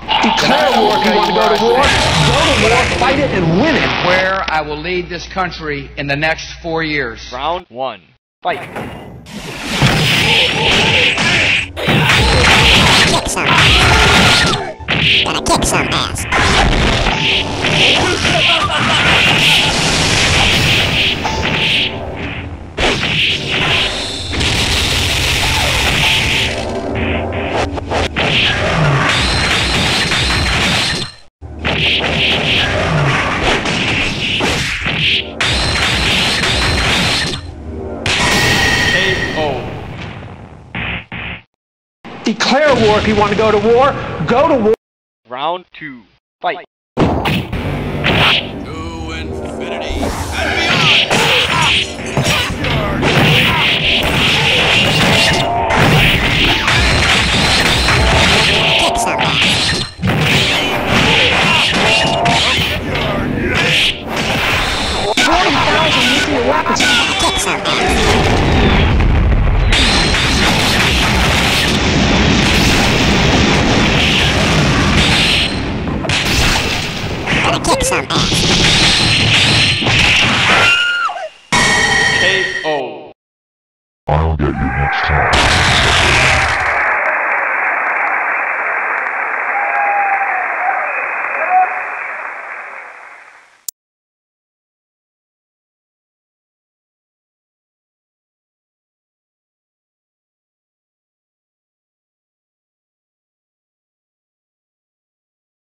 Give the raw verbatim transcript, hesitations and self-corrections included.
Declare war if you want to go to war. Go to war, fight it, and win it. Where I will lead this country in the next four years. Round one. Fight. Kick some ass. Gonna kick some ass. Declare war if you want to go to war. Go to war. Round two. Fight. To infinity and beyond! Kick some ass. forty thousand nuclear weapons. Kick some ass. Kick some ass.